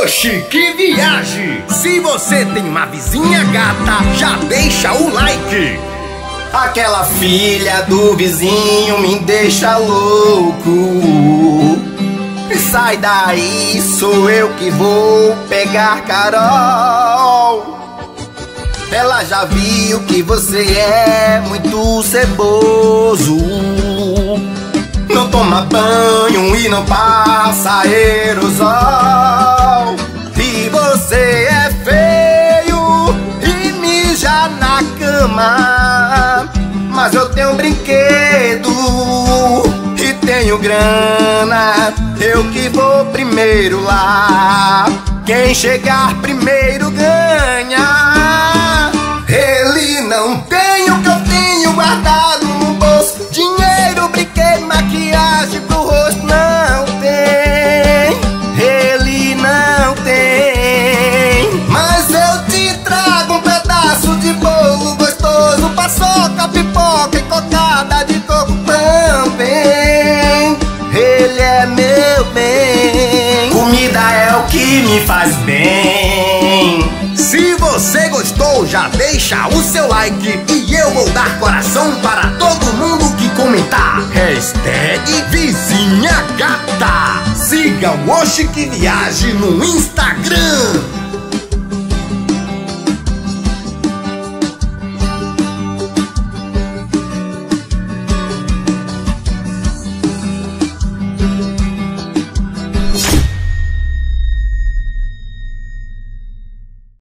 Oxi, que viagem! Se você tem uma vizinha gata, já deixa o like. Aquela filha do vizinho me deixa louco. Sai daí, sou eu que vou pegar Carol. Ela já viu que você é muito ceboso. Não toma banho e não passa aerosol. E você é feio e mija na cama. Mas eu tenho um brinquedo e tenho grana. Eu que vou primeiro lá. Quem chegar primeiro ganha. Ele não tem o que eu tenho guardado no bolso. Dinheiro, brinquedo, maquiagem pro rosto. Não tem. Ele não tem. Mas eu te trago um pedaço de bolo gostoso, paçoca, pipoca e cocada de coco também. Ele é meu bem. Comida é o que me faz bem. Se você gostou, já deixa o seu like e eu vou dar coração para todo mundo que comentar. Hashtag Vizinha Gata. Siga o Oxi Que Viagem no Instagram.